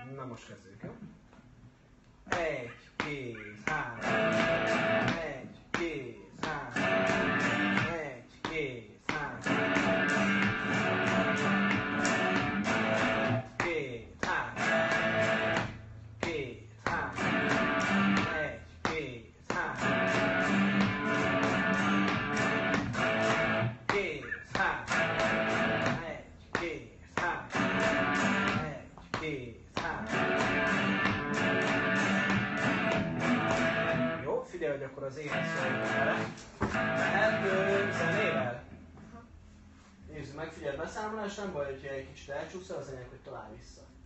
Na most kezdjük, jó? 1, 2, 3. 1, 2, 3. 1, 2, 3. 2, 3. 2, 3. 1, 2, 3. 2, 3. 1, 2, 3. 1, 2, 3. Jó, figyelj, hogy akkor az éhes szóval. Lehet zenével? Nézd meg, figyelj, beszámolás, nem baj, hogyha egy kicsit elcsúszol, az enyém, hogy találj vissza.